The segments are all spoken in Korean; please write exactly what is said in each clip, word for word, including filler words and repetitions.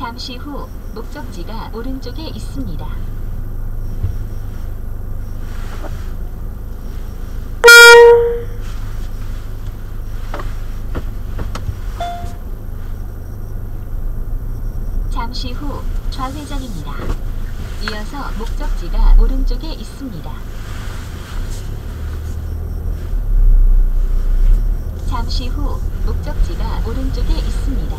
잠시 후 목적지가 오른쪽에 있습니다. 잠시 후 좌회전입니다. 이어서 목적지가 오른쪽에 있습니다. 잠시 후 목적지가 오른쪽에 있습니다.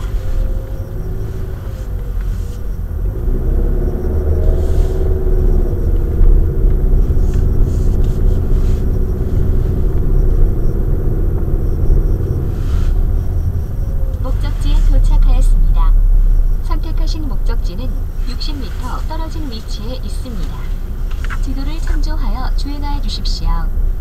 목적지에 도착하였습니다. 선택하신 목적지는 육십 미터 떨어진 위치에 있습니다. 지도를 참조하여 주행하여 주십시오.